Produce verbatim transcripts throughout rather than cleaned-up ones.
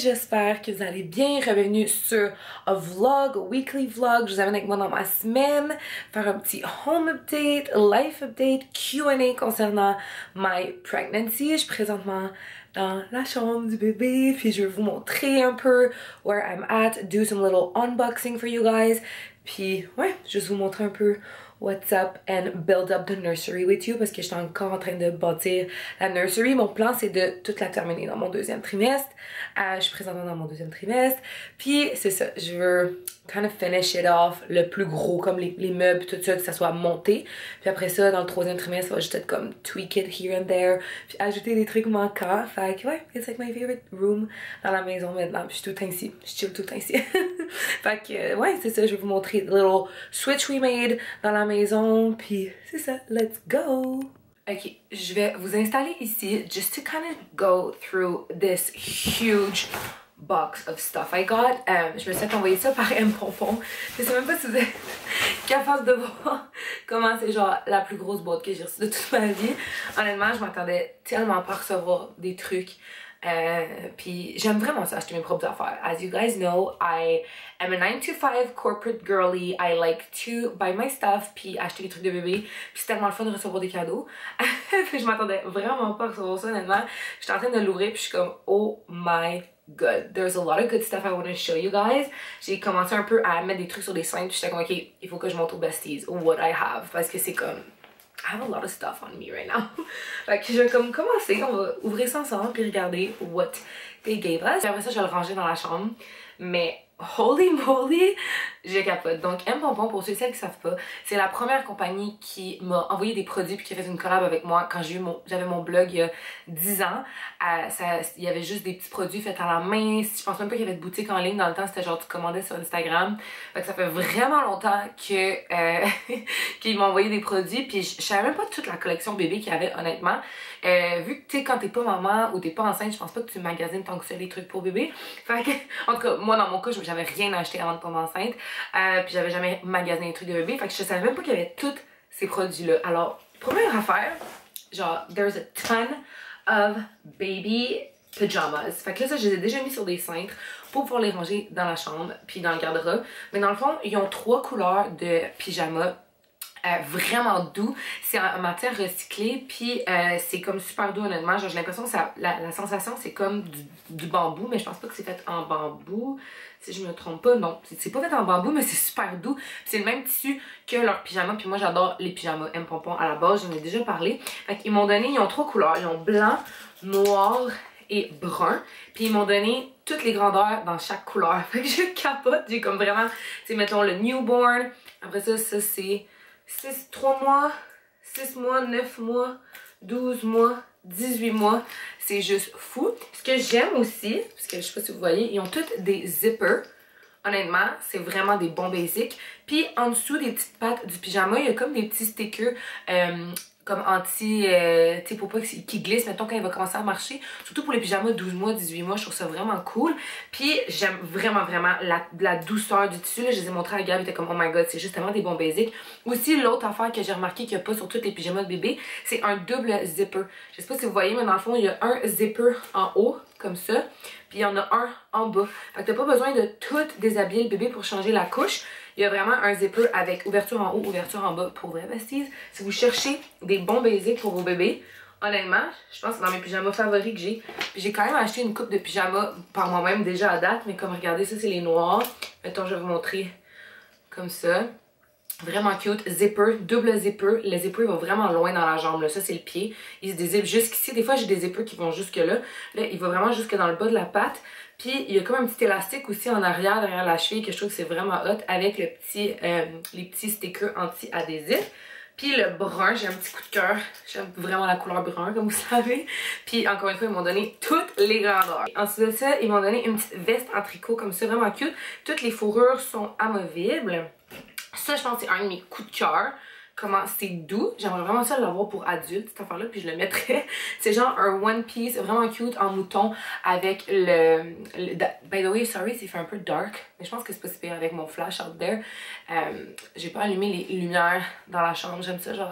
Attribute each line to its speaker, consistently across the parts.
Speaker 1: j'espère que vous allez bien. Bienvenue sur un vlog, un weekly vlog. Je vous amène avec moi dans ma semaine, faire un petit home update, life update, Q and A concernant my pregnancy. Je suis présentement dans la chambre du bébé, puis je vais vous montrer un peu where I'm at, do some little unboxing for you guys. Puis ouais, juste vous montrer un peu what's up and build up the nursery with you parce que je suis encore en train de bâtir la nursery. Mon plan c'est de toute la terminer dans mon deuxième trimestre. Euh, je suis présentement dans mon deuxième trimestre. Puis c'est ça, je veux kind of finish it off, le plus gros, comme les, les meubles, tout ça, que ça soit monté. Puis après ça, dans le troisième trimestre, ça va juste être comme tweak it here and there. Puis ajouter des trucs manquants. Fait que ouais, it's like my favorite room dans la maison maintenant. Puis je suis tout le temps ici. Je chill tout le temps ici. Fait que ouais, c'est ça, je vais vous montrer the little switch we made dans la maison. Puis c'est ça, let's go! Ok, je vais vous installer ici just to kind of go through this huge box of stuff I got. Um, je me suis fait envoyer ça par M Pompon. Je sais même pas si vous êtes capable de voir comment c'est genre la plus grosse boîte que j'ai reçue de toute ma vie. Honnêtement, je m'attendais tellement pas à recevoir des trucs. Euh, puis j'aime vraiment ça, acheter mes propres affaires. As you guys know, I am a nine to five corporate girly. I like to buy my stuff puis acheter des trucs de bébé. Puis c'est tellement le fun de recevoir des cadeaux. Je m'attendais vraiment pas à recevoir ça, honnêtement. J'étais en train de l'ouvrir puis je suis comme oh my god. There's a lot of good stuff I want to show you guys. J'ai commencé un peu à mettre des trucs sur des scènes puis j'étais comme ok, il faut que je montre aux besties what I have parce que c'est comme I have a lot of stuff on me right now. Fait que je vais comme commencer, on va ouvrir ça ensemble puis regarder what they gave us. Puis après ça, je vais le ranger dans la chambre. Mais holy moly, je capote. Donc M Pompon, pour ceux et celles qui savent pas, c'est la première compagnie qui m'a envoyé des produits puis qui a fait une collab avec moi quand j'ai eu mon, j'avais mon blog il y a dix ans. Euh, ça, il y avait juste des petits produits faits à la main. Je pense même pas qu'il y avait de boutique en ligne dans le temps, c'était genre tu commandais sur Instagram. Fait que ça fait vraiment longtemps que euh, qu'ils m'ont envoyé des produits puis je, je savais même pas toute la collection bébé qu'il y avait honnêtement. Euh, vu que tu sais quand t'es pas maman ou t'es pas enceinte, je pense pas que tu magasines tant que ça les trucs pour bébé. Fait que, en tout cas, moi dans mon cas, j'avais rien acheté avant de tomber enceinte. Euh, puis j'avais jamais magasiné les trucs de bébé. Fait que je savais même pas qu'il y avait tous ces produits-là. Alors, première affaire, genre, there's a ton of baby pajamas. Fait que là, ça, je les ai déjà mis sur des cintres pour pouvoir les ranger dans la chambre puis dans le garde-robe. Mais dans le fond, ils ont trois couleurs de pyjama. Euh, vraiment doux, c'est en, en matière recyclée puis euh, c'est comme super doux honnêtement, genre j'ai l'impression que ça, la, la sensation c'est comme du, du bambou mais je pense pas que c'est fait en bambou si je me trompe pas, non c'est pas fait en bambou mais c'est super doux, c'est le même tissu que leurs pyjamas puis moi j'adore les pyjamas M Pompon à la base, j'en ai déjà parlé. Fait qu'ils m'ont donné, ils ont trois couleurs, ils ont blanc, noir et brun, puis ils m'ont donné toutes les grandeurs dans chaque couleur, fait que je capote, j'ai comme vraiment, tu sais mettons le newborn, après ça ça c'est six, trois mois, six mois, neuf mois, douze mois, dix-huit mois. C'est juste fou. Ce que j'aime aussi, parce que je sais pas si vous voyez, ils ont tous des zippers. Honnêtement, c'est vraiment des bons basics. Puis en dessous des petites pattes du pyjama, il y a comme des petits stickers euh, comme anti, euh, tu sais, pour pas qu'ils glissent, mettons, quand il va commencer à marcher. Surtout pour les pyjamas douze mois, dix-huit mois, je trouve ça vraiment cool. Puis j'aime vraiment, vraiment la, la douceur du tissu. Là, je les ai montrés à Gab, il était comme, oh my god, c'est justement des bons basics. Aussi, l'autre affaire que j'ai remarqué qu'il n'y a pas sur tous les pyjamas de bébé, c'est un double zipper. Je sais pas si vous voyez, mais dans le fond, il y a un zipper en haut, comme ça. Puis il y en a un en bas. Fait que t'as pas besoin de tout déshabiller le bébé pour changer la couche. Il y a vraiment un zipper avec ouverture en haut, ouverture en bas pour vrai besties. Si vous cherchez des bons basics pour vos bébés, honnêtement, je pense que c'est dans mes pyjamas favoris que j'ai. Puis j'ai quand même acheté une coupe de pyjamas par moi-même déjà à date. Mais comme regardez, ça c'est les noirs. Mettons, je vais vous montrer comme ça. Vraiment cute, zipper, double zipper. Le zipper il va vraiment loin dans la jambe, là. Ça c'est le pied. Il se dézippe jusqu'ici. Des fois j'ai des zippers qui vont jusque là. Là, il va vraiment jusque dans le bas de la patte. Puis il y a comme un petit élastique aussi en arrière, derrière la cheville, que je trouve que c'est vraiment hot avec le petit, euh, les petits stickers anti-adhésifs. Puis le brun, j'ai un petit coup de cœur. J'aime vraiment la couleur brun, comme vous savez. Puis encore une fois, ils m'ont donné toutes les grandeurs. Ensuite de ça, ils m'ont donné une petite veste en tricot comme ça, vraiment cute. Toutes les fourrures sont amovibles. Ça, je pense que c'est un de mes coups de cœur. Comment c'est doux. J'aimerais vraiment ça l'avoir pour adulte, cette affaire-là, puis je le mettrais. C'est genre un one piece vraiment cute en mouton avec le... le by the way, sorry, c'est fait un peu dark, mais je pense que c'est pas si pire avec mon flash out there. Euh, J'ai pas allumé les lumières dans la chambre. J'aime ça, genre,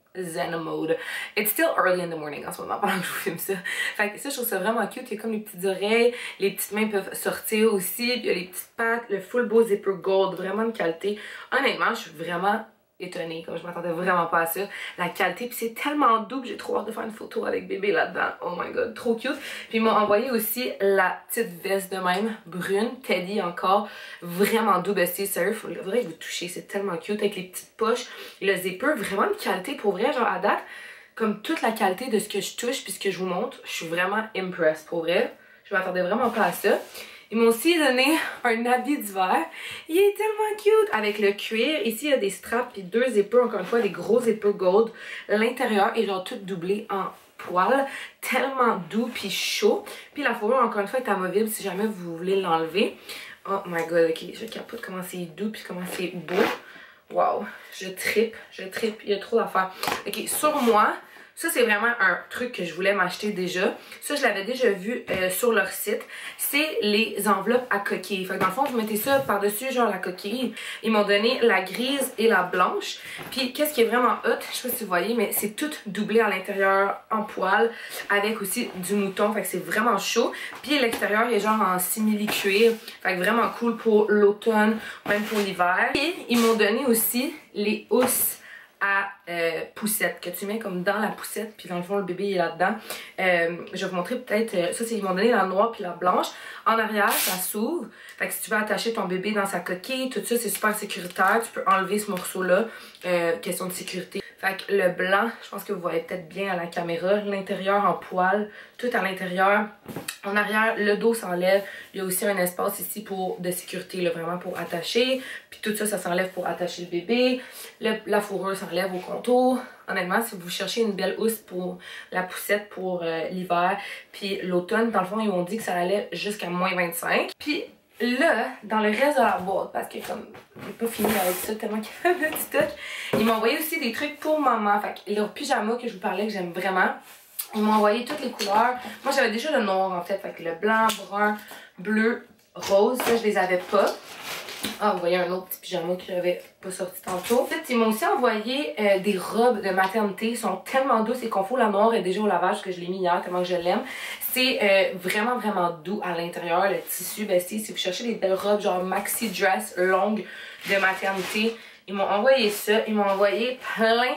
Speaker 1: zen mode. It's still early in the morning en ce moment pendant que je vous filme ça. Fait que ça, je trouve ça vraiment cute. Il y a comme les petites oreilles, les petites mains peuvent sortir aussi, puis il y a les petites pattes, le full beau zipper gold, vraiment de qualité. Honnêtement, je suis vraiment étonnée, comme je m'attendais vraiment pas à ça. La qualité, puis c'est tellement doux que j'ai trop hâte de faire une photo avec bébé là-dedans. Oh my god, trop cute. Puis ils m'ont envoyé aussi la petite veste de même, brune, Teddy encore, vraiment doux, bestie, sérieux, faudrait que vous touchiez, c'est tellement cute, avec les petites poches, le zipper, vraiment de qualité, pour vrai, genre à date, comme toute la qualité de ce que je touche, puis ce que je vous montre, je suis vraiment impressed, pour vrai. Je m'attendais vraiment pas à ça. Ils m'ont aussi donné un habit d'hiver. Il est tellement cute avec le cuir. Ici, il y a des straps et deux zippers, encore une fois, des gros zippers gold. L'intérieur est genre tout doublé en poil. Tellement doux puis chaud. Puis la fourrure, encore une fois, est amovible si jamais vous voulez l'enlever. Oh my god, ok, je capote comment c'est doux puis comment c'est beau. Wow, je trippe, je trippe, il y a trop d'affaires. Ok, sur moi, ça c'est vraiment un truc que je voulais m'acheter déjà. Ça je l'avais déjà vu euh, sur leur site. C'est les enveloppes à coquilles. Fait que dans le fond, vous mettez ça par-dessus genre la coquille. Ils m'ont donné la grise et la blanche. Puis qu'est-ce qui est vraiment hot, je sais pas si vous voyez, mais c'est tout doublé à l'intérieur en poil avec aussi du mouton. Fait que c'est vraiment chaud. Puis l'extérieur il est genre en simili-cuir. Fait que vraiment cool pour l'automne, même pour l'hiver. Et ils m'ont donné aussi les housses à euh, poussette, que tu mets comme dans la poussette, puis dans le fond le bébé est là-dedans. Euh, je vais vous montrer peut-être, euh, ça c'est ils m'ont donné la noire puis la blanche. En arrière, ça s'ouvre. Fait que si tu veux attacher ton bébé dans sa coquille, tout ça c'est super sécuritaire. Tu peux enlever ce morceau-là, euh, question de sécurité. Fait que le blanc, je pense que vous voyez peut-être bien à la caméra, l'intérieur en poil, tout à l'intérieur. En arrière, le dos s'enlève. Il y a aussi un espace ici pour de sécurité, là, vraiment pour attacher. Puis tout ça, ça s'enlève pour attacher le bébé. Le, la fourrure s'enlève au contour. Honnêtement, si vous cherchez une belle housse pour la poussette pour euh, l'hiver, puis l'automne, dans le fond, ils m'ont dit que ça allait jusqu'à moins vingt-cinq. Puis là, dans le reste de la boîte, parce que comme j'ai pas fini avec ça tellement qu'il y a un petit stock, ils m'ont envoyé aussi des trucs pour maman. Fait que leur pyjama que je vous parlais, que j'aime vraiment, ils m'ont envoyé toutes les couleurs. Moi j'avais déjà le noir en fait, fait que le blanc, brun, bleu, rose, ça je les avais pas. Ah, vous voyez un autre petit pyjama que j'avais pas sorti tantôt. Ensuite, ils m'ont aussi envoyé euh, des robes de maternité. Ils sont tellement douces et confort. La noire est déjà au lavage parce que je l'ai mis hier tellement que je l'aime. C'est euh, vraiment, vraiment doux à l'intérieur. Le tissu, ben si, si vous cherchez des belles robes genre maxi dress longues de maternité, ils m'ont envoyé ça. Ils m'ont envoyé plein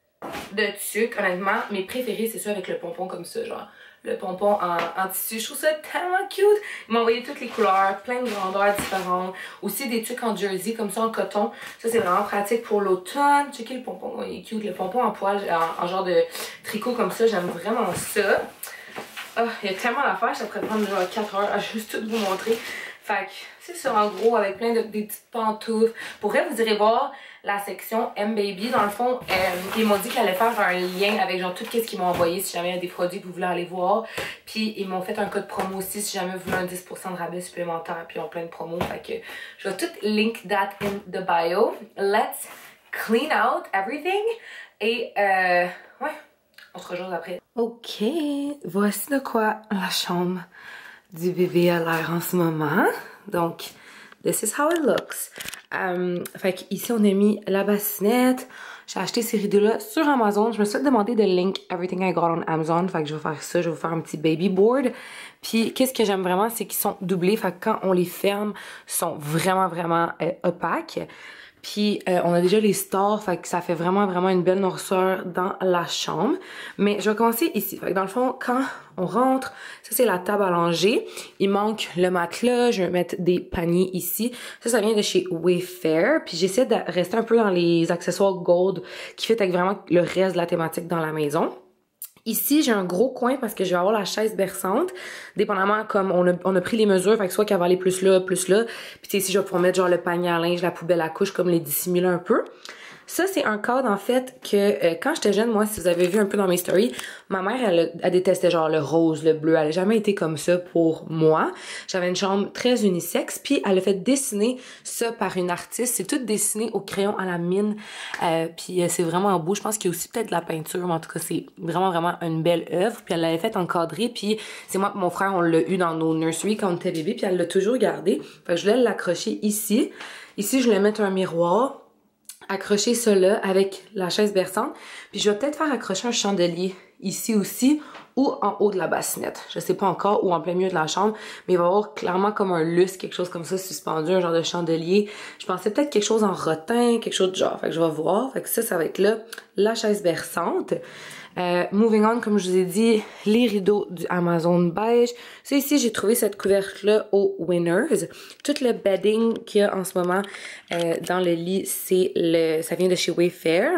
Speaker 1: de trucs. Honnêtement, mes préférés, c'est ça avec le pompon comme ça, genre. Le pompon en, en tissu. Je trouve ça tellement cute. Ils m'ont envoyé toutes les couleurs, plein de grandeurs différentes. Aussi des trucs en jersey comme ça en coton. Ça c'est vraiment pratique pour l'automne. Checkez le pompon, il est cute. Le pompon en poil, en, en genre de tricot comme ça, j'aime vraiment ça. Oh, il y a tellement d'affaires, ça pourrait prendre genre quatre heures à juste tout vous montrer. Fait que c'est ça en gros avec plein de des petites pantoufles. Pour vrai, vous irez voir la section M-Baby. Dans le fond, euh, ils m'ont dit qu'ils allaient faire un lien avec genre tout ce qu'ils m'ont envoyé si jamais il y a des produits que vous voulez aller voir. Puis ils m'ont fait un code promo aussi si jamais vous voulez un dix pour cent de rabais supplémentaire. Puis ils ont plein de promos. Fait que je vais tout link that in the bio. Let's clean out everything. Et euh, ouais, on se rejoint après. Ok, voici de quoi la chambre du bébé a l'air en ce moment. Donc, this is how it looks. Um, fait qu'ici, on a mis la bassinette. J'ai acheté ces rideaux-là sur Amazon. Je me suis demandé de link everything I got on Amazon. Fait que je vais faire ça. Je vais vous faire un petit baby board. Puis, qu'est-ce que j'aime vraiment, c'est qu'ils sont doublés. Fait que quand on les ferme, ils sont vraiment, vraiment euh, opaques. Puis euh, on a déjà les stores, fait que ça fait vraiment vraiment une belle noirceur dans la chambre. Mais je vais commencer ici. Fait que dans le fond, quand on rentre, ça c'est la table à langer. Il manque le matelas, je vais mettre des paniers ici. Ça, ça vient de chez Wayfair. Puis j'essaie de rester un peu dans les accessoires gold qui fit avec vraiment le reste de la thématique dans la maison. Ici, j'ai un gros coin parce que je vais avoir la chaise berçante, dépendamment comme on a, on a pris les mesures, fait que soit qu'elle va aller plus là, plus là. Puis ici, je vais pouvoir mettre genre le panier à linge, la poubelle à couche, comme les dissimuler un peu. Ça, c'est un cadre, en fait, que euh, quand j'étais jeune, moi, si vous avez vu un peu dans mes stories, ma mère, elle, elle détestait genre le rose, le bleu. Elle a jamais été comme ça pour moi. J'avais une chambre très unisexe, puis elle a fait dessiner ça par une artiste. C'est tout dessiné au crayon à la mine, euh, puis euh, c'est vraiment beau. Je pense qu'il y a aussi peut-être de la peinture, mais en tout cas, c'est vraiment, vraiment une belle œuvre. Puis elle l'avait fait encadrer, puis c'est moi et mon frère, on l'a eu dans nos nurseries quand on était bébé, puis elle l'a toujours gardé. Fait que je voulais l'accrocher ici. Ici, je voulais mettre un miroir. accrocher ça là avec la chaise berçante. Puis je vais peut-être faire accrocher un chandelier ici aussi ou en haut de la bassinette. Je sais pas encore, ou en plein milieu de la chambre, mais il va y avoir clairement comme un lustre, quelque chose comme ça suspendu, un genre de chandelier. Je pensais peut-être quelque chose en rotin, quelque chose de genre. Fait que je vais voir. Fait que ça, ça va être là la chaise berçante. Euh, moving on, comme je vous ai dit, les rideaux du Amazon beige. Ça ici, j'ai trouvé cette couverte-là au Winners. Tout le bedding qu'il y a en ce moment euh, dans le lit, c'est le, ça vient de chez Wayfair.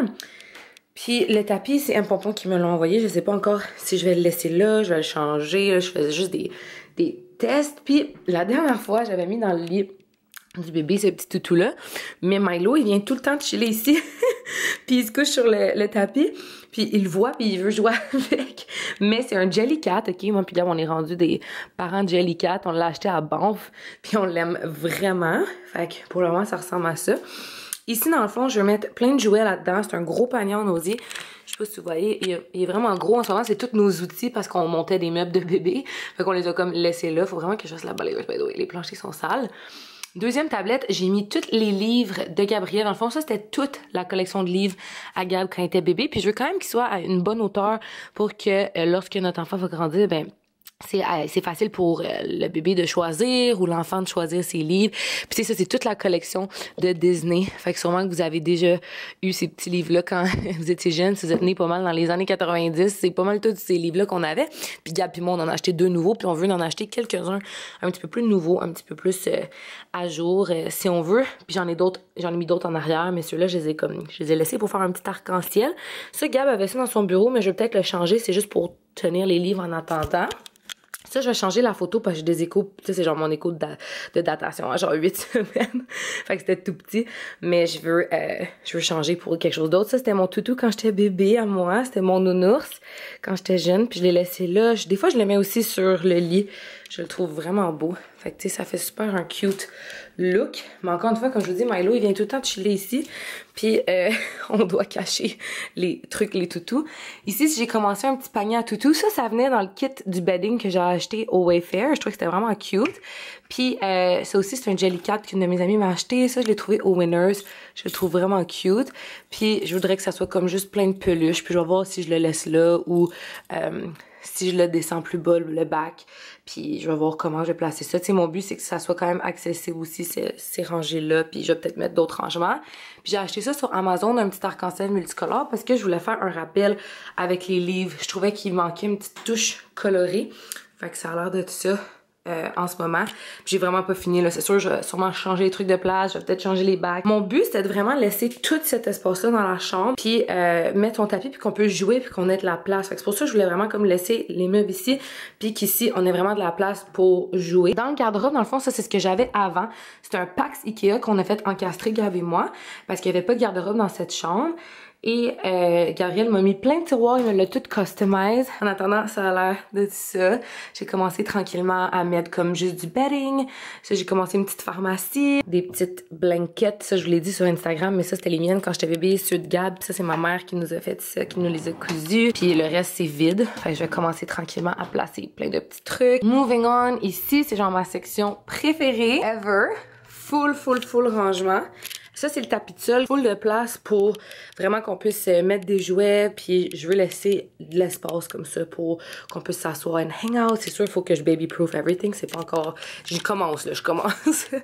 Speaker 1: Puis le tapis, c'est un pompon qui me l'a envoyé. Je sais pas encore si je vais le laisser là, je vais le changer. Là, je faisais juste des, des tests. Puis la dernière fois, j'avais mis dans le lit du bébé ce petit toutou-là. Mais Milo, il vient tout le temps de chiller ici. Puis il se couche sur le, le tapis. Puis il le voit, puis il veut jouer avec. Mais c'est un Jellycat, ok? Moi, puis là, on est rendu des parents de Jellycat. On l'a acheté à Banff. Puis on l'aime vraiment. Fait que pour le moment, ça ressemble à ça. Ici, dans le fond, je vais mettre plein de jouets là-dedans. C'est un gros panier en osier. Je sais pas si vous voyez, il est, il est vraiment gros. En ce moment, c'est tous nos outils parce qu'on montait des meubles de bébé. Fait qu'on les a comme laissés là. Faut vraiment que je fasse la balayeuse. Les planchers sont sales. Deuxième tablette, j'ai mis tous les livres de Gabriel. Dans le fond, ça, c'était toute la collection de livres à Gab quand il était bébé. Puis je veux quand même qu'il soit à une bonne hauteur pour que euh, lorsque notre enfant va grandir, ben c'est euh, c'est facile pour euh, le bébé de choisir ou l'enfant de choisir ses livres. Puis tu sais, ça, c'est toute la collection de Disney. Fait que sûrement que vous avez déjà eu ces petits livres-là quand vous étiez jeune. Si vous êtes né pas mal dans les années quatre-vingt-dix, c'est pas mal tous ces livres-là qu'on avait. Puis Gab puis moi, on en a acheté deux nouveaux. Puis on veut en acheter quelques-uns un petit peu plus nouveaux, un petit peu plus euh, à jour, euh, si on veut. Puis j'en ai d'autres, j'en ai mis d'autres en arrière. Mais ceux-là, je les ai comme, je les ai laissés pour faire un petit arc-en-ciel. Ça, Gab avait ça dans son bureau, mais je vais peut-être le changer. C'est juste pour tenir les livres en attendant. Ça, je vais changer la photo parce que j'ai des échos. Tu sais, c'est genre mon écho de, da de datation à genre huit semaines. Fait que c'était tout petit. Mais je veux, euh, je veux changer pour quelque chose d'autre. Ça, c'était mon toutou quand j'étais bébé à moi. C'était mon nounours quand j'étais jeune. Puis je l'ai laissé là. Je, des fois, je le mets aussi sur le lit. Je le trouve vraiment beau. Fait que tu sais, ça fait super un cute look. Mais encore une fois, comme je vous dis, Milo, il vient tout le temps chiller ici. Puis euh, on doit cacher les trucs, les toutous. Ici, j'ai commencé un petit panier à toutous. Ça, ça venait dans le kit du bedding que j'ai acheté au Wayfair. Je trouvais que c'était vraiment cute. Puis euh, ça aussi, c'est un Jellycat qu'une de mes amies m'a acheté. Ça, je l'ai trouvé au Winners. Je le trouve vraiment cute. Puis je voudrais que ça soit comme juste plein de peluches. Puis je vais voir si je le laisse là ou euh, si je le descends plus bas, le bac. Puis je vais voir comment je vais placer ça. Tu sais, mon but, c'est que ça soit quand même accessible aussi, ces, ces rangées-là. Puis je vais peut-être mettre d'autres rangements. Puis j'ai acheté ça sur Amazon, un petit arc-en-ciel multicolore, parce que je voulais faire un rappel avec les livres. Je trouvais qu'il manquait une petite touche colorée. Fait que ça a l'air de tout ça. Euh, en ce moment. J'ai vraiment pas fini là, c'est sûr, je vais sûrement changer les trucs de place, je vais peut-être changer les bacs. Mon but, c'était de vraiment laisser tout cet espace-là dans la chambre, puis euh, mettre son tapis, puis qu'on peut jouer, puis qu'on ait de la place. Fait que c'est pour ça que je voulais vraiment comme laisser les meubles ici, puis qu'ici, on ait vraiment de la place pour jouer. Dans le garde-robe, dans le fond, ça, c'est ce que j'avais avant. C'était un Pax Ikea qu'on a fait encastrer, Gab et moi, parce qu'il y avait pas de garde-robe dans cette chambre. Et euh, Gabriel m'a mis plein de tiroirs, il me l'a tout customise. En attendant, ça a l'air de ça. J'ai commencé tranquillement à mettre comme juste du bedding. Ça, j'ai commencé une petite pharmacie, des petites blankets. Ça, je vous l'ai dit sur Instagram, mais ça, c'était les miennes quand j'étais bébé, ceux de Gab. Puis ça, c'est ma mère qui nous a fait ça, qui nous les a cousus. Puis le reste, c'est vide. Fait que je vais commencer tranquillement à placer plein de petits trucs. Moving on, ici, c'est genre ma section préférée ever. Full, full, full rangement. Ça, c'est le tapis de sol, full de place pour vraiment qu'on puisse mettre des jouets. Puis je veux laisser de l'espace comme ça pour qu'on puisse s'asseoir et hang out. C'est sûr, il faut que je baby-proof everything. C'est pas encore... Je commence, là, je commence.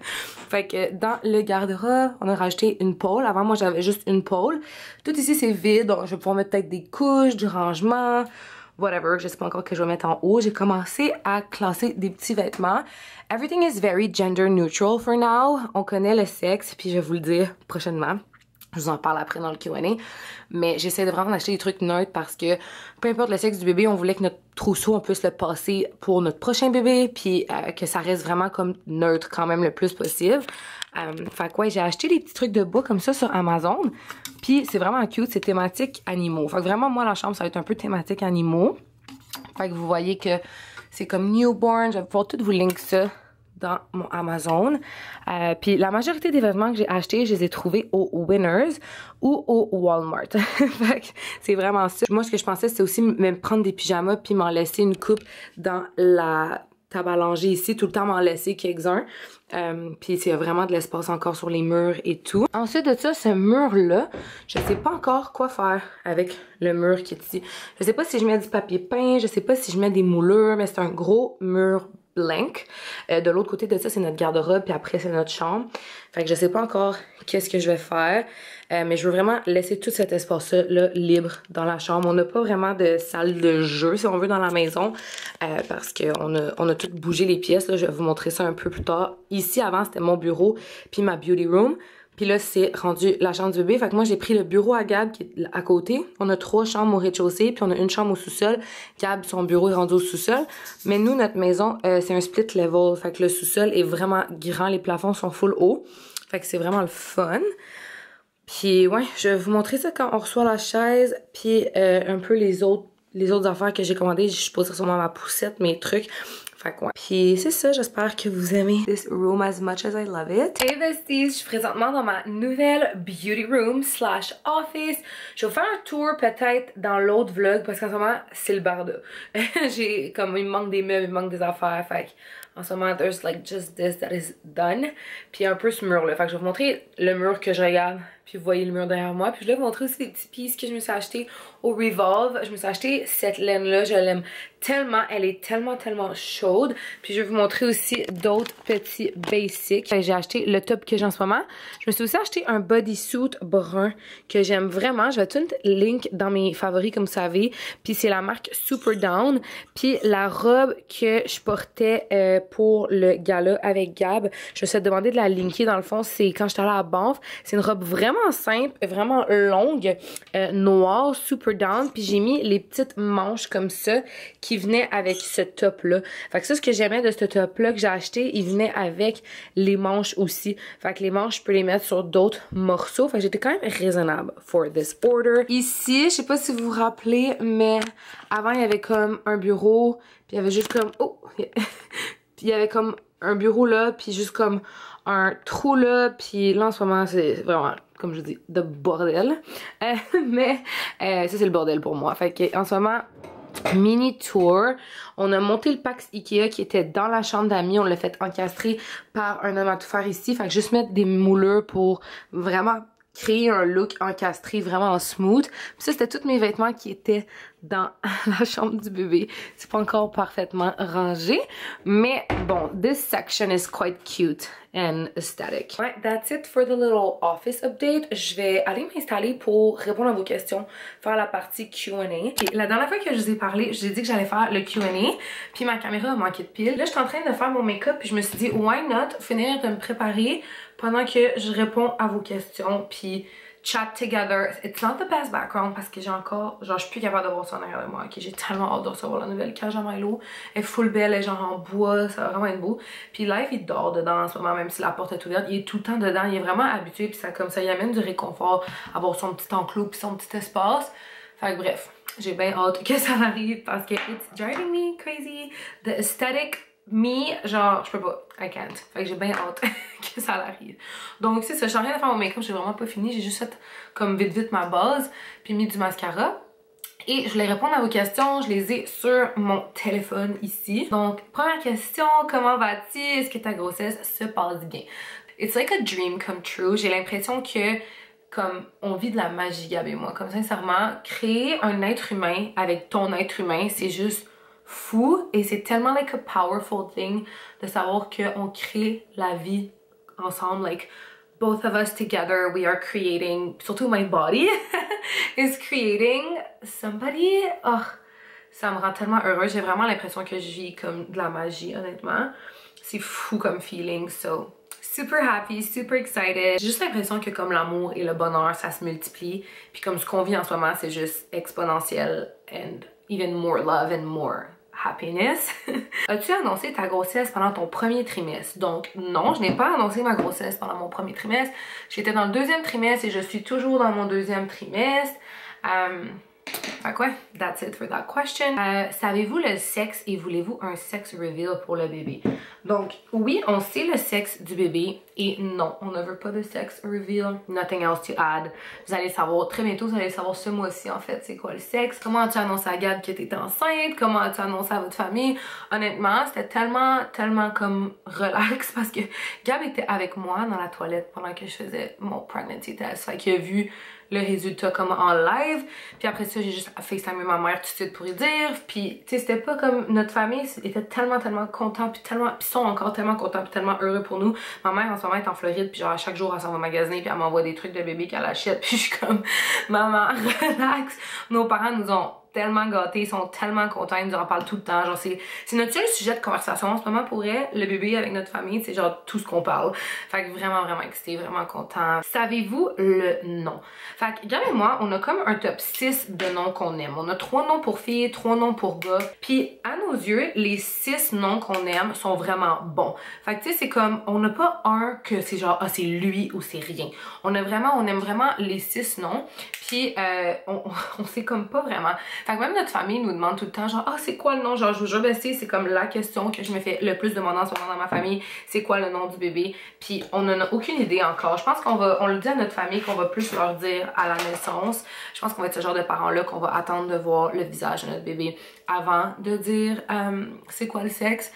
Speaker 1: Fait que dans le garde-robe, on a rajouté une pôle. Avant, moi, j'avais juste une pôle. Tout ici, c'est vide. Donc, je vais pouvoir mettre peut-être des couches, du rangement... whatever, je sais pas encore que je vais mettre en haut. J'ai commencé à classer des petits vêtements. Everything is very gender neutral for now. On connaît le sexe, puis je vais vous le dire prochainement. Je vous en parle après dans le Q and A. Mais j'essaie de vraiment acheter des trucs neutres parce que peu importe le sexe du bébé, on voulait que notre trousseau, on puisse le passer pour notre prochain bébé, puis euh, que ça reste vraiment comme neutre quand même le plus possible. Euh, fait que ouais, j'ai acheté des petits trucs de bois comme ça sur Amazon. Puis c'est vraiment cute, c'est thématique animaux. Fait que vraiment, moi, la chambre, ça va être un peu thématique animaux. Fait que vous voyez que c'est comme newborn. Je vais pouvoir tout vous link ça dans mon Amazon. Euh, puis la majorité des vêtements que j'ai achetés, je les ai trouvés au Winners ou au Walmart. Fait que c'est vraiment ça. Moi, ce que je pensais, c'est aussi me prendre des pyjamas puis m'en laisser une coupe dans la table à langer ici, tout le temps m'en laisser quelques-uns. Euh, puis il y a vraiment de l'espace encore sur les murs et tout. Ensuite de ça, ce mur-là, je sais pas encore quoi faire avec le mur qui est ici. Je sais pas si je mets du papier peint, je sais pas si je mets des moulures, mais c'est un gros mur blank. Euh, de l'autre côté de ça, c'est notre garde-robe, puis après, c'est notre chambre. Fait que je sais pas encore qu'est-ce que je vais faire, euh, mais je veux vraiment laisser tout cet espace-là là, libre dans la chambre. On n'a pas vraiment de salle de jeu, si on veut, dans la maison, euh, parce qu'on a, on a tout bougé les pièces. Là. Je vais vous montrer ça un peu plus tard. Ici, avant, c'était mon bureau, puis ma beauty room. Puis là, c'est rendu la chambre du bébé. Fait que moi, j'ai pris le bureau à Gab qui est à côté. On a trois chambres au rez-de-chaussée, puis on a une chambre au sous-sol. Gab, son bureau est rendu au sous-sol. Mais nous, notre maison, euh, c'est un split level. Fait que le sous-sol est vraiment grand. Les plafonds sont full haut. Fait que c'est vraiment le fun. Puis ouais, je vais vous montrer ça quand on reçoit la chaise. Puis euh, un peu les autres, les autres affaires que j'ai commandées. Je pose sûrement ma poussette, mes trucs. Fait que ouais. Puis c'est ça, j'espère que vous aimez this room as much as I love it. Hey besties, je suis présentement dans ma nouvelle beauty room slash office. Je vais vous faire un tour peut-être dans l'autre vlog parce qu'en ce moment, c'est le barda. J'ai comme, il me manque des meubles, il me manque des affaires. Fait que en ce moment, there's like just this that is done. Puis un peu ce mur là. Fait que je vais vous montrer le mur que je regarde. Puis vous voyez le mur derrière moi. Puis je vais vous montrer aussi des petits pieces que je me suis acheté au Revolve. Je me suis acheté cette laine là. Je l'aime tellement. Elle est tellement tellement chaude. Puis je vais vous montrer aussi d'autres petits basics. J'ai acheté le top que j'ai en ce moment. Je me suis aussi acheté un bodysuit brun que j'aime vraiment. Je vais tout link dans mes favoris comme vous savez. Puis c'est la marque Super Down. Puis la robe que je portais euh, pour le gala avec Gab, je me suis demandé de la linker dans le fond. C'est quand j'étais allée à Banff. C'est une robe vraiment simple, vraiment longue, euh, noire, super down. Puis j'ai mis les petites manches comme ça qui venaient avec ce top-là. Fait que ça, ce que j'aimais de ce top-là que j'ai acheté, il venait avec les manches aussi. Fait que les manches, je peux les mettre sur d'autres morceaux. Fait que j'étais quand même raisonnable for this order. Ici, je sais pas si vous vous rappelez, mais avant, il y avait comme un bureau, puis il y avait juste comme... Oh! Puis il y avait comme un bureau là, puis juste comme un trou là, puis là en ce moment c'est vraiment, comme je dis, de bordel. Euh, mais euh, ça c'est le bordel pour moi. Fait que en ce moment, mini tour. On a monté le Pax Ikea qui était dans la chambre d'amis. On l'a fait encastrer par un homme à tout faire ici. Fait que juste mettre des moulures pour vraiment créer un look encastré vraiment smooth. Puis ça, c'était tous mes vêtements qui étaient dans la chambre du bébé. C'est pas encore parfaitement rangé. Mais bon, this section is quite cute and aesthetic. Ouais, that's it for the little office update. Je vais aller m'installer pour répondre à vos questions, faire la partie Q and A. Et la dernière fois que je vous ai parlé, je vous ai dit que j'allais faire le Q and A, puis ma caméra a manqué de pile. Là, je suis en train de faire mon make-up, puis je me suis dit, why not finir de me préparer pendant que je réponds à vos questions, puis chat together. It's not the best background parce que j'ai encore, genre je suis plus capable de voir ça en arrière de moi. Ok, j'ai tellement hâte de recevoir la nouvelle cage à Milo. Elle est full belle, elle est genre en bois, ça va vraiment être beau. Puis Life il dort dedans en ce moment, même si la porte est ouverte, il est tout le temps dedans, il est vraiment habitué, puis ça comme ça, il amène du réconfort, avoir son petit enclos puis son petit espace. Fait que bref, j'ai bien hâte que ça arrive parce que it's driving me crazy. The aesthetic me, genre, je peux pas, I can't. Fait que j'ai bien hâte que ça arrive. Donc c'est ça, je suis en train de faire mon make-up, j'ai vraiment pas fini, j'ai juste fait comme vite vite ma base, puis mis du mascara. Et je voulais répondre à vos questions, je les ai sur mon téléphone ici. Donc, première question, comment vas-tu? Est-ce que ta grossesse se passe bien? It's like a dream come true. J'ai l'impression que, comme, on vit de la magie, Gab et moi. Comme sincèrement, créer un être humain avec ton être humain, c'est juste fou. Et c'est tellement like a powerful thing de savoir qu'on crée la vie ensemble. Like, both of us together, we are creating, surtout my body is creating somebody. Oh, ça me rend tellement heureuse. J'ai vraiment l'impression que je vis comme de la magie, honnêtement. C'est fou comme feeling, so super happy, super excited. J'ai juste l'impression que comme l'amour et le bonheur, ça se multiplie. Puis comme ce qu'on vit en ce moment, c'est juste exponentiel and even more love and more happiness. As-tu annoncé ta grossesse pendant ton premier trimestre? Donc non, je n'ai pas annoncé ma grossesse pendant mon premier trimestre. J'étais dans le deuxième trimestre et je suis toujours dans mon deuxième trimestre. Um, Fait que ouais, that's it for that question. Euh, savez-vous le sexe et voulez-vous un sex reveal pour le bébé? Donc, oui, on sait le sexe du bébé et non, on ne veut pas de sex reveal. Nothing else to add. Vous allez savoir très bientôt, vous allez savoir ce mois-ci en fait, c'est quoi le sexe. Comment as-tu annoncé à Gab que t'étais enceinte? Comment as-tu annoncé à votre famille? Honnêtement, c'était tellement, tellement comme relax parce que Gab était avec moi dans la toilette pendant que je faisais mon pregnancy test. Fait qu'il a vu le résultat comme en live, puis après ça j'ai juste FaceTimé ma mère tout de suite pour lui dire, puis tu sais c'était pas comme notre famille était tellement tellement content puis tellement puis sont encore tellement contents puis tellement heureux pour nous. Ma mère en ce moment est en Floride puis genre à chaque jour elle s'en va magasiner puis elle m'envoie des trucs de bébé qu'elle achète puis je suis comme maman relax. Nos parents nous ont tellement gâtés, ils sont tellement contents, ils nous en parlent tout le temps, genre c'est notre seul sujet de conversation en ce moment pour elle, le bébé avec notre famille, c'est genre tout ce qu'on parle. Fait que vraiment vraiment excité, vraiment content. Savez-vous le nom? Fait que Gab et moi, on a comme un top six de noms qu'on aime. On a trois noms pour filles, trois noms pour gars, puis à nos yeux, les six noms qu'on aime sont vraiment bons. Fait que tu sais, c'est comme, on n'a pas un que c'est genre, ah c'est lui ou c'est rien. On a vraiment, on aime vraiment les six noms, puis euh, on, on sait comme pas vraiment. Fait que même notre famille nous demande tout le temps genre ah c'est quoi le nom, genre je vous jure ben c'est comme la question que je me fais le plus demander en ce moment dans ma famille, c'est quoi le nom du bébé, puis on n'en a aucune idée encore. Je pense qu'on va, on le dit à notre famille qu'on va plus leur dire à la naissance. Je pense qu'on va être ce genre de parents là qu'on va attendre de voir le visage de notre bébé avant de dire euh, c'est quoi le sexe.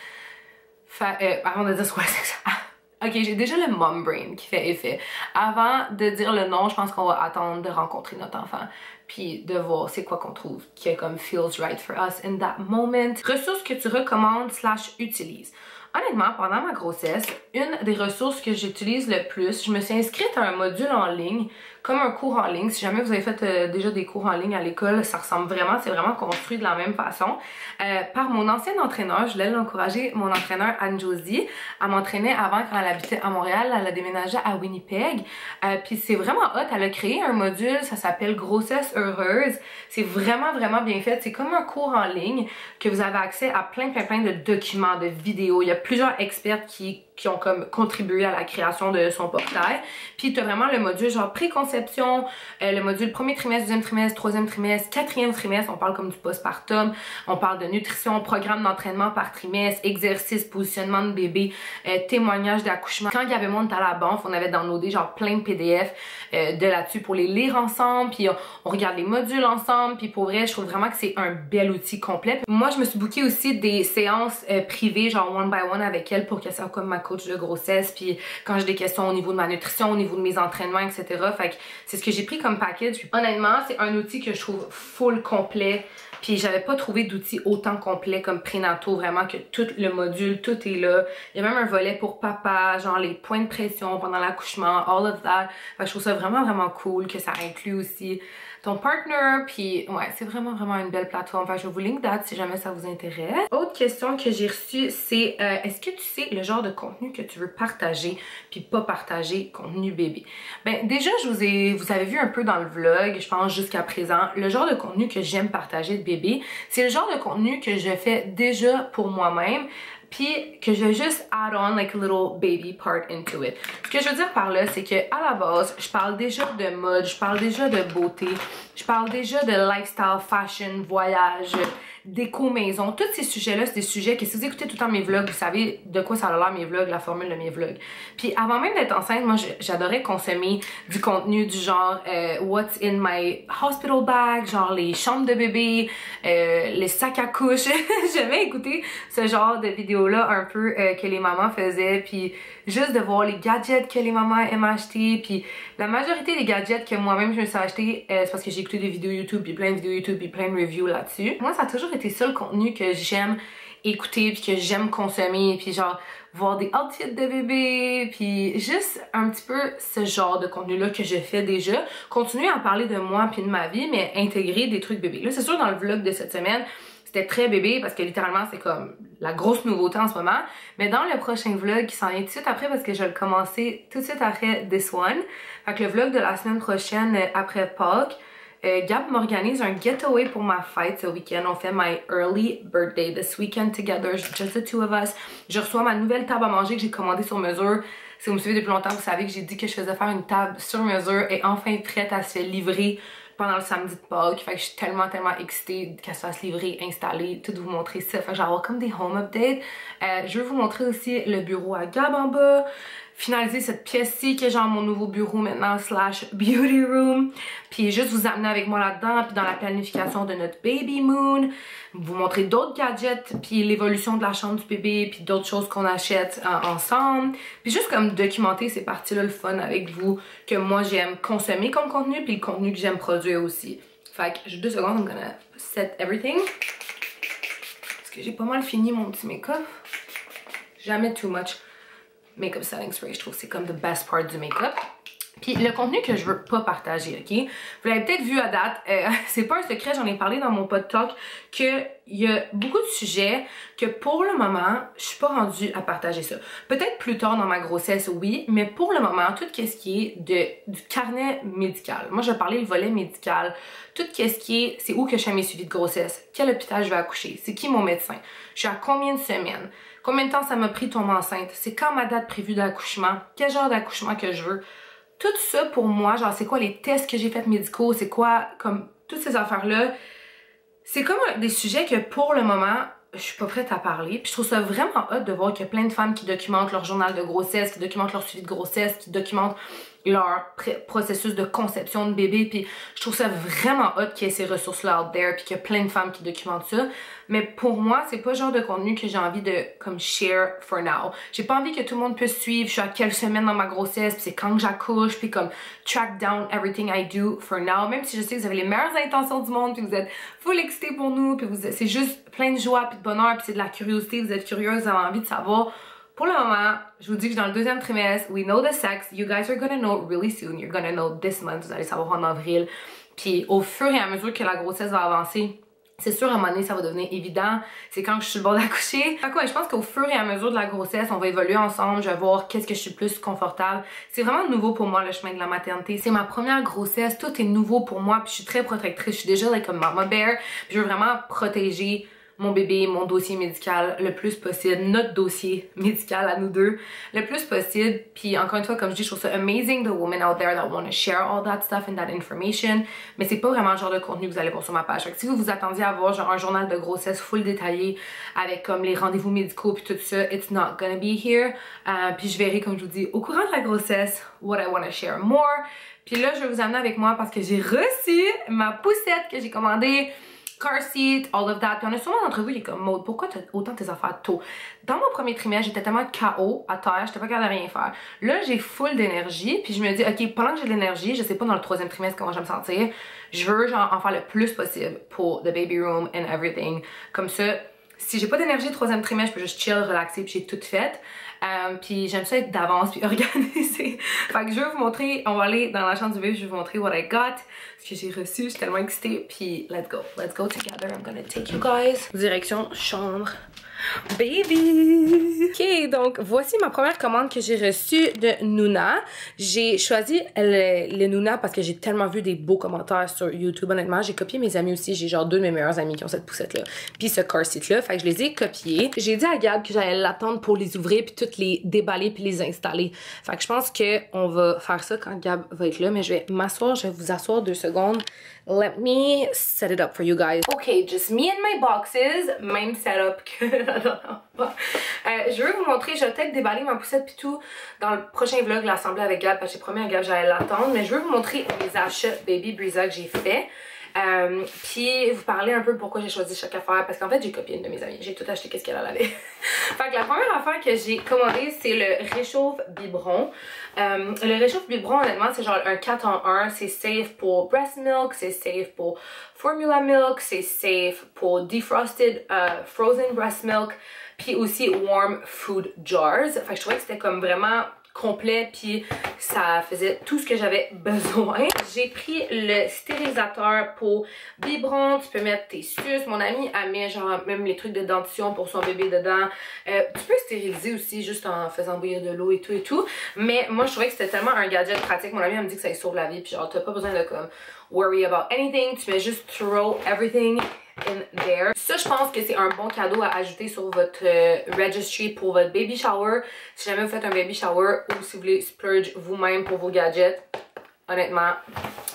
Speaker 1: Fait, euh, avant de dire c'est quoi le sexe. Ok, j'ai déjà le mom brain qui fait effet. Avant de dire le nom, je pense qu'on va attendre de rencontrer notre enfant puis de voir c'est quoi qu'on trouve qui est comme feels right for us in that moment. Ressources que tu recommandes slash utilises. Honnêtement, pendant ma grossesse, une des ressources que j'utilise le plus, je me suis inscrite à un module en ligne, comme un cours en ligne. Si jamais vous avez fait euh, déjà des cours en ligne à l'école, ça ressemble vraiment, c'est vraiment construit de la même façon. Euh, par mon ancien entraîneur, je voulais l'encourager, mon entraîneur Anne-Josie. Elle m'entraînait avant quand elle habitait à Montréal, elle a déménagé à Winnipeg. Euh, Puis c'est vraiment hot, elle a créé un module, ça s'appelle Grossesse heureuse. C'est vraiment, vraiment bien fait. C'est comme un cours en ligne que vous avez accès à plein, plein, plein de documents, de vidéos. Il y a plusieurs experts qui qui ont comme contribué à la création de son portail. Puis t'as vraiment le module genre préconception, euh, le module premier trimestre, deuxième trimestre, troisième trimestre, quatrième trimestre, on parle comme du postpartum, on parle de nutrition, programme d'entraînement par trimestre, exercice, positionnement de bébé, euh, témoignage d'accouchement. Quand il y avait moi, on était à la banque, on avait downloadé genre plein de P D F euh, de là-dessus pour les lire ensemble, puis on, on regarde les modules ensemble, puis pour vrai, je trouve vraiment que c'est un bel outil complet. Moi, je me suis booké aussi des séances euh, privées, genre one by one avec elle pour que ça soit comme ma coach de grossesse, puis quand j'ai des questions au niveau de ma nutrition, au niveau de mes entraînements, et cetera. Fait que c'est ce que j'ai pris comme package. Puis, honnêtement, c'est un outil que je trouve full complet. Puis j'avais pas trouvé d'outils autant complet comme prénato, vraiment que tout le module, tout est là. Il y a même un volet pour papa, genre les points de pression pendant l'accouchement, all of that. Fait que je trouve ça vraiment vraiment cool que ça inclut aussi ton partner, puis ouais, c'est vraiment vraiment une belle plateforme. Enfin, je vais vous link that si jamais ça vous intéresse. Autre question que j'ai reçue, c'est euh, est-ce que tu sais le genre de contenu que tu veux partager puis pas partager contenu bébé? Ben déjà, je vous ai, vous avez vu un peu dans le vlog, je pense jusqu'à présent, le genre de contenu que j'aime partager de bébé, c'est le genre de contenu que je fais déjà pour moi-même, puis que je vais juste add on like a little baby part into it. Ce que je veux dire par là, c'est que à la base, je parle déjà de mode, je parle déjà de beauté, je parle déjà de lifestyle, fashion, voyage, déco maison. Tous ces sujets-là, c'est des sujets que si vous écoutez tout le temps mes vlogs, vous savez de quoi ça a l'air mes vlogs, la formule de mes vlogs. Puis avant même d'être enceinte, moi j'adorais consommer du contenu du genre euh, what's in my hospital bag, genre les chambres de bébé, euh, les sacs à couche. J'aimais écouter ce genre de vidéos-là un peu euh, que les mamans faisaient, puis juste de voir les gadgets que les mamans aiment acheter. Puis la majorité des gadgets que moi-même je me suis acheté, euh, c'est parce que j'ai écouté des vidéos YouTube, puis plein de vidéos YouTube, puis plein de reviews là-dessus. Moi, ça a toujours été ça le contenu que j'aime écouter, puis que j'aime consommer, puis genre voir des outfits de bébé, puis juste un petit peu ce genre de contenu-là que je fais déjà. Continuer à parler de moi puis de ma vie, mais intégrer des trucs bébés. Là, c'est sûr, dans le vlog de cette semaine, c'était très bébé parce que littéralement c'est comme la grosse nouveauté en ce moment. Mais dans le prochain vlog qui s'en vient tout de suite après, parce que je vais le commencer tout de suite après this one, fait que le vlog de la semaine prochaine après Pâques, euh, Gab m'organise un getaway pour ma fête ce week-end. On fait my early birthday this weekend together, just the two of us. Je reçois ma nouvelle table à manger que j'ai commandée sur mesure. Si vous me suivez depuis longtemps, vous savez que j'ai dit que je faisais faire une table sur mesure et enfin prête à se faire livrer pendant le samedi de Pâques. Fait que je suis tellement, tellement excitée qu'elle se fasse livrer, installer, tout vous montrer ça. Fait que je vais avoir comme des home updates. Euh, je vais vous montrer aussi le bureau à Gab en bas. Finaliser cette pièce-ci qui est genre mon nouveau bureau maintenant slash beauty room. Puis juste vous amener avec moi là-dedans, puis dans la planification de notre baby moon. Vous montrer d'autres gadgets, puis l'évolution de la chambre du bébé, puis d'autres choses qu'on achète euh, ensemble. Puis juste comme documenter ces parties-là, le fun avec vous, que moi j'aime consommer comme contenu, puis le contenu que j'aime produire aussi. Fait que j'ai deux secondes, I'm gonna set everything. Parce que j'ai pas mal fini mon petit make-up. Jamais too much make-up setting spray, je trouve que c'est comme the best part du make-up. Puis le contenu que je veux pas partager, ok? Vous l'avez peut-être vu à date, euh, c'est pas un secret, j'en ai parlé dans mon pod talk, qu'il y a beaucoup de sujets que pour le moment, je suis pas rendue à partager ça. Peut-être plus tard dans ma grossesse, oui, mais pour le moment, tout ce qui est de, du carnet médical. Moi, je vais parler le volet médical. Tout ce qui est, c'est où que je fais mes suivis de grossesse, quel hôpital je vais accoucher, c'est qui mon médecin, je suis à combien de semaines, combien de temps ça m'a pris de tomber enceinte, c'est quand ma date prévue d'accouchement, quel genre d'accouchement que je veux. Tout ça pour moi, genre c'est quoi les tests que j'ai fait médicaux, c'est quoi comme toutes ces affaires-là, c'est comme des sujets que pour le moment, je suis pas prête à parler. Puis je trouve ça vraiment hot de voir qu'il y a plein de femmes qui documentent leur journal de grossesse, qui documentent leur suivi de grossesse, qui documentent leur processus de conception de bébé. Puis je trouve ça vraiment hot qu'il y ait ces ressources-là out there, puis qu'il y a plein de femmes qui documentent ça. Mais pour moi, c'est pas le genre de contenu que j'ai envie de comme share for now. J'ai pas envie que tout le monde puisse suivre, je suis à quelle semaine dans ma grossesse, puis c'est quand que j'accouche, puis comme track down everything I do for now. Même si je sais que vous avez les meilleures intentions du monde, puis vous êtes full excités pour nous, puis c'est juste plein de joie, puis de bonheur, puis c'est de la curiosité, vous êtes curieuse, vous avez envie de savoir. Pour le moment, je vous dis que dans le deuxième trimestre, we know the sex, you guys are gonna know really soon, you're gonna know this month, vous allez savoir en avril. Puis au fur et à mesure que la grossesse va avancer, c'est sûr, à un moment donné, ça va devenir évident. C'est quand je suis sur le bord d'accoucher. Fait quoi, je pense qu'au fur et à mesure de la grossesse, on va évoluer ensemble. Je vais voir qu'est-ce que je suis plus confortable. C'est vraiment nouveau pour moi, le chemin de la maternité. C'est ma première grossesse. Tout est nouveau pour moi. Puis je suis très protectrice. Je suis déjà like, comme mama bear. Puis je veux vraiment protéger mon bébé, mon dossier médical le plus possible, notre dossier médical à nous deux le plus possible. Puis encore une fois, comme je dis, je trouve ça amazing the women out there that want to share all that stuff and that information. Mais c'est pas vraiment le genre de contenu que vous allez voir sur ma page. Fait que si vous vous attendiez à voir genre un journal de grossesse full détaillé avec comme les rendez-vous médicaux puis tout ça, it's not gonna be here. Euh, puis je verrai, comme je vous dis, au courant de la grossesse, what I want to share more. Puis là, je vais vous amener avec moi parce que j'ai reçu ma poussette que j'ai commandée. Car seat, all of that. Puis on a souvent d'entre vous qui est comme Maud, pourquoi t'as autant tes affaires tôt? Dans mon premier trimestre, j'étais tellement K O à terre, j'étais pas capable de rien faire. Là, j'ai full d'énergie, puis je me dis, ok, pendant que j'ai de l'énergie, je sais pas dans le troisième trimestre comment je vais me sentir, je veux genre en faire le plus possible pour the baby room and everything. Comme ça, si j'ai pas d'énergie le troisième trimestre, je peux juste chill, relaxer, puis j'ai tout fait. Um, puis j'aime ça être d'avance puis organisée. Fait que je vais vous montrer, on va aller dans la chambre du bébé, je vais vous montrer what I got, ce que j'ai reçu, je suis tellement excitée. Puis let's go, let's go together, I'm gonna take you guys. Direction chambre baby. Ok, donc voici ma première commande que j'ai reçue de Nuna. J'ai choisi le, le Nuna parce que j'ai tellement vu des beaux commentaires sur YouTube. Honnêtement, j'ai copié mes amis aussi. J'ai genre deux de mes meilleurs amis qui ont cette poussette-là. Puis ce car seat-là. Fait que je les ai copiés. J'ai dit à Gab que j'allais l'attendre pour les ouvrir puis toutes les déballer puis les installer. Fait que je pense qu'on va faire ça quand Gab va être là. Mais je vais m'asseoir, je vais vous asseoir deux secondes. Let me set it up for you guys. Okay, just me and my boxes. Même setup que la dernière fois. Euh, je veux vous montrer, je vais peut-être déballer ma poussette pis tout dans le prochain vlog, l'assembler avec Gab, parce que j'ai promis à Gab j'allais l'attendre. Mais je veux vous montrer mes achats Baby Brisa que j'ai fait. Euh, puis vous parler un peu pourquoi j'ai choisi chaque affaire, parce qu'en fait j'ai copié une de mes amies, j'ai tout acheté qu'est-ce qu'elle avait. Fait que la première affaire que j'ai commandé c'est le réchauffe biberon. Euh, le réchauffe biberon honnêtement c'est genre un quatre en un, c'est safe pour breast milk, c'est safe pour formula milk, c'est safe pour defrosted uh, frozen breast milk, puis aussi warm food jars. Fait que je trouvais que c'était comme vraiment complet puis ça faisait tout ce que j'avais besoin. J'ai pris le stérilisateur pour biberon, tu peux mettre tes suces. Mon amie a mis genre même les trucs de dentition pour son bébé dedans. Euh, tu peux stériliser aussi juste en faisant bouillir de l'eau et tout et tout. Mais moi je trouvais que c'était tellement un gadget pratique. Mon amie elle me dit que ça lui sauve la vie puis genre t'as pas besoin de comme worry about anything. Tu mets juste throw everything in there. Ça, je pense que c'est un bon cadeau à ajouter sur votre euh, registry pour votre baby shower. Si jamais vous faites un baby shower ou si vous voulez splurge vous-même pour vos gadgets, honnêtement,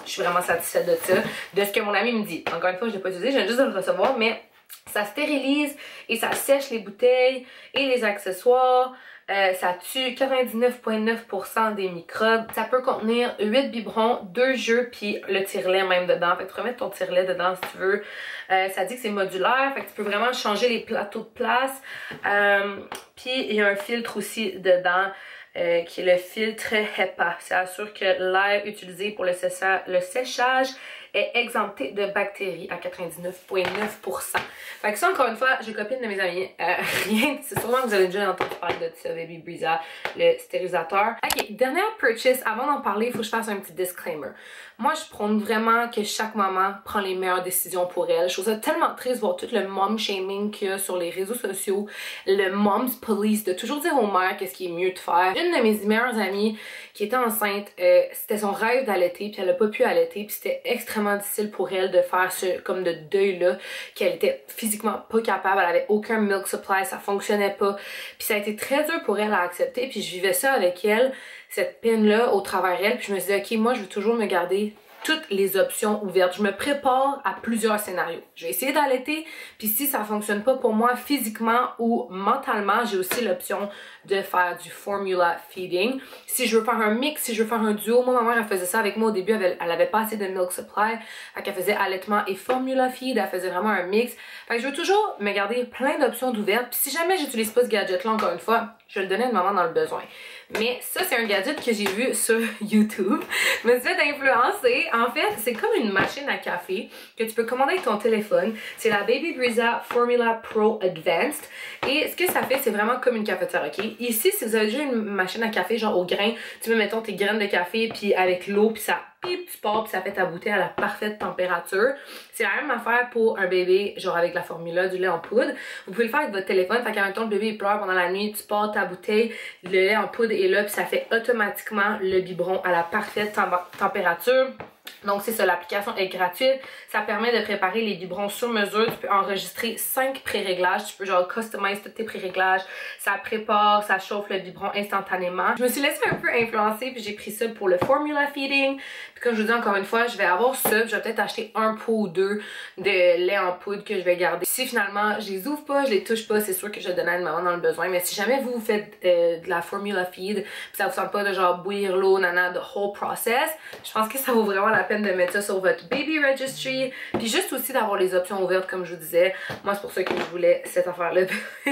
Speaker 1: Je suis vraiment satisfaite de ça, de ce que mon ami me dit. Encore une fois, je l'ai pas utilisé, je viens juste de le recevoir, mais ça stérilise et ça sèche les bouteilles et les accessoires. Euh, ça tue quatre-vingt-dix-neuf virgule neuf pour cent des microbes. Ça peut contenir huit biberons, deux jeux, puis le tire-lait même dedans. Fait que tu peux remettre ton tire-lait dedans si tu veux. Euh, ça dit que c'est modulaire, fait que tu peux vraiment changer les plateaux de place. Euh, puis il y a un filtre aussi dedans. Euh, qui est le filtre HEPA. Ça assure que l'air utilisé pour le, sécha le séchage est exempté de bactéries à quatre-vingt-dix-neuf virgule neuf pour cent. Fait que ça, encore une fois, j'ai copine de mes amis. Euh, rien, c'est sûrement que vous avez déjà entendu parler de ça, Baby Brezza, le stérilisateur. Ok, dernière purchase. Avant d'en parler, il faut que je fasse un petit disclaimer. Moi, je prône vraiment que chaque maman prend les meilleures décisions pour elle. Je trouve ça tellement triste de voir tout le mom shaming qu'il y a sur les réseaux sociaux, le mom's police, de toujours dire aux mères qu'est-ce qui est mieux de faire. Une de mes meilleures amies qui était enceinte, euh, c'était son rêve d'allaiter, puis elle a pas pu allaiter, puis c'était extrêmement difficile pour elle de faire ce comme de deuil-là, qu'elle était physiquement pas capable, elle avait aucun milk supply, ça fonctionnait pas, puis ça a été très dur pour elle à accepter, puis je vivais ça avec elle, cette peine-là au travers elle, puis je me suis dit, ok, moi je veux toujours me garder toutes les options ouvertes. Je me prépare à plusieurs scénarios. Je vais essayer d'allaiter, puis si ça fonctionne pas pour moi physiquement ou mentalement, j'ai aussi l'option de faire du formula feeding. Si je veux faire un mix, si je veux faire un duo, moi ma mère elle faisait ça avec moi au début, elle, elle avait pas assez de milk supply, fait qu'elle faisait allaitement et formula feed, elle faisait vraiment un mix. Fait que je veux toujours me garder plein d'options d'ouvertes, puis si jamais j'utilise pas ce gadget-là encore une fois, je vais le donner à une maman dans le besoin. Mais ça, c'est un gadget que j'ai vu sur YouTube. Je me suis fait influencer. En fait, c'est comme une machine à café que tu peux commander avec ton téléphone. C'est la Baby Brezza Formula Pro Advanced. Et ce que ça fait, c'est vraiment comme une cafetière, ok? Ici, si vous avez déjà une machine à café, genre au grain, tu mets, mettons, tes graines de café, puis avec l'eau, puis ça pip, tu pars, puis ça fait ta bouteille à la parfaite température. C'est la même affaire pour un bébé, genre avec la formula du lait en poudre. Vous pouvez le faire avec votre téléphone, fait qu'en même temps, le bébé il pleure pendant la nuit, tu pars ta bouteille, le lait en poudre est là, puis ça fait automatiquement le biberon à la parfaite tem température. Donc c'est ça, l'application est gratuite, ça permet de préparer les biberons sur mesure, tu peux enregistrer cinq pré-réglages, tu peux genre customize tous tes pré-réglages, ça prépare, ça chauffe le biberon instantanément. Je me suis laissée un peu influencer puis j'ai pris ça pour le formula feeding, puis comme je vous dis encore une fois, je vais avoir ça, je vais peut-être acheter un pot ou deux de lait en poudre que je vais garder. Si finalement je les ouvre pas, je les touche pas, c'est sûr que je vais donner à une maman dans le besoin, mais si jamais vous, vous faites euh, de la formula feed, puis ça vous sent pas de genre bouillir l'eau, nana, the whole process, je pense que ça vaut vraiment la peine de mettre ça sur votre baby registry, puis juste aussi d'avoir les options ouvertes comme je vous disais. Moi c'est pour ça que je voulais cette affaire là.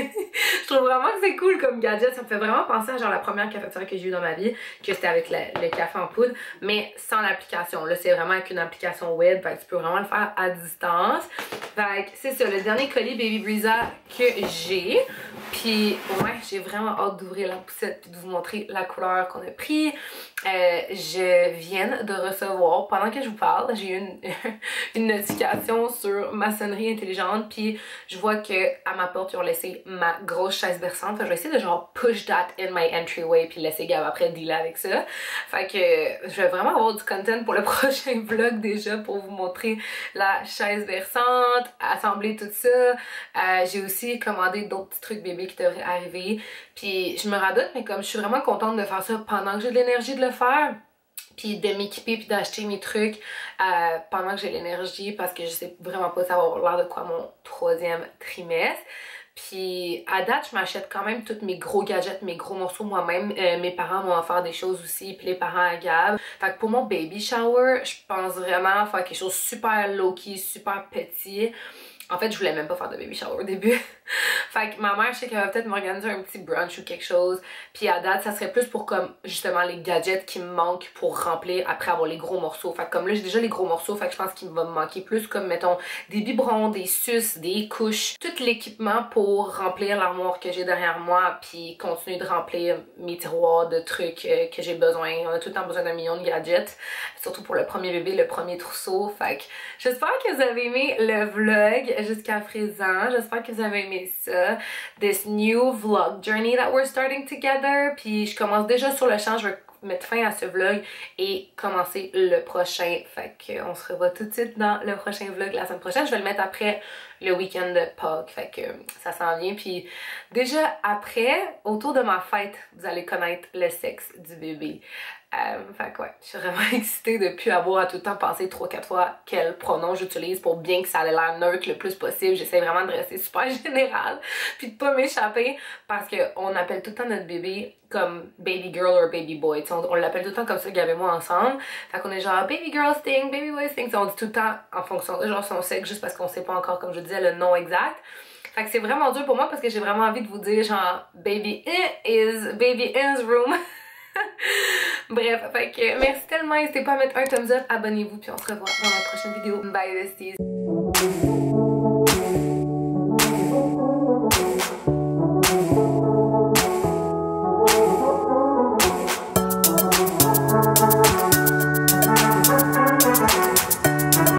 Speaker 1: Je trouve vraiment que c'est cool comme gadget, ça me fait vraiment penser à genre la première cafetière que j'ai eue dans ma vie, que c'était avec le, le café en poudre, mais sans l'application. Là c'est vraiment avec une application web, fait que tu peux vraiment le faire à distance. Fait que c'est ça, le dernier colis Baby Brezza que j'ai, puis ouais, j'ai vraiment hâte d'ouvrir la poussette puis de vous montrer la couleur qu'on a pris. Euh, je viens de recevoir, pendant que je vous parle, j'ai eu une, une notification sur ma sonnerie intelligente, puis je vois que à ma porte ils ont laissé ma grosse chaise berçante. Fait que je vais essayer de genre push that in my entryway puis laisser Gab après dealer avec ça. Fait que je vais vraiment avoir du content pour le prochain vlog déjà pour vous montrer la chaise berçante, assembler tout ça. Euh, j'ai aussi commandé d'autres petits trucs bébés qui devraient arriver. Puis je me radote, mais comme je suis vraiment contente de faire ça pendant que j'ai de l'énergie de le faire, puis de m'équiper puis d'acheter mes trucs euh, pendant que j'ai l'énergie, parce que je sais vraiment pas ça va avoir l'air de quoi mon troisième trimestre. Puis à date, je m'achète quand même tous mes gros gadgets, mes gros morceaux moi-même. Euh, mes parents m'ont offert des choses aussi, puis les parents à Gab. Fait que pour mon baby shower, je pense vraiment faire quelque chose super low-key, super petit. En fait, je voulais même pas faire de baby shower au début. Fait que ma mère, je sais qu'elle va peut-être m'organiser un petit brunch ou quelque chose. Puis à date, ça serait plus pour comme justement les gadgets qui me manquent pour remplir après avoir les gros morceaux. Fait que comme là, j'ai déjà les gros morceaux, fait que je pense qu'il va me manquer plus comme mettons des biberons, des suces, des couches, tout l'équipement pour remplir l'armoire que j'ai derrière moi, puis continuer de remplir mes tiroirs de trucs euh, que j'ai besoin. On a tout le temps besoin d'un million de gadgets, surtout pour le premier bébé, le premier trousseau. Fait que j'espère que vous avez aimé le vlog jusqu'à présent. J'espère que vous avez aimé ça, this new vlog journey that we're starting together. Puis je commence déjà sur le champ, je vais mettre fin à ce vlog et commencer le prochain. Fait qu'on se revoit tout de suite dans le prochain vlog la semaine prochaine. Je vais le mettre après le week-end de Pâques. Fait que ça s'en vient. Puis déjà après, autour de ma fête, vous allez connaître le sexe du bébé. Euh, fait que ouais, je suis vraiment excitée de plus avoir à tout le temps penser trois quatre fois quel pronom j'utilise pour bien que ça ait l'air neutre le plus possible. J'essaie vraiment de rester super générale puis de pas m'échapper parce qu'on appelle tout le temps notre bébé comme baby girl ou baby boy. T'sais, on, on l'appelle tout le temps comme ça, Gab et moi ensemble. Fait qu'on est genre baby girl thing, baby boy thing. T'sais, on dit tout le temps en fonction de genre son sexe juste parce qu'on sait pas encore, comme je disais, le nom exact. Fait que c'est vraiment dur pour moi parce que j'ai vraiment envie de vous dire genre baby is baby in's room. Bref, fait que merci tellement, n'hésitez pas à mettre un thumbs up, abonnez-vous puis on se revoit dans la prochaine vidéo. Bye besties!